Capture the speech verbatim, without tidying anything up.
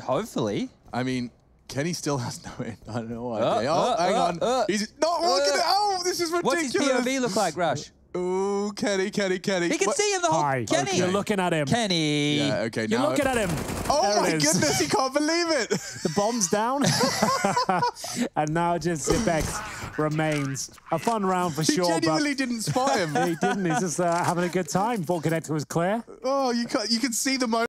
hopefully. I mean, Kenny still has no I don't know why. Uh, Okay. Oh, uh, hang uh, on. uh, He's not uh, looking at Oh, this is ridiculous. What's his P O V look like, Rush? Ooh, Kenny, Kenny, Kenny. He can What? see in the whole... Hi. Kenny! Okay. You're looking at him. Kenny! Yeah, okay, You're now... looking at him. Oh There my it is. goodness, he can't believe it. The bomb's down. And now just Zipex remains. A fun round for He sure. genuinely didn't spot him. But he didn't. He's just uh, having a good time. Ball connector was clear. Oh, you can, you can see the moment.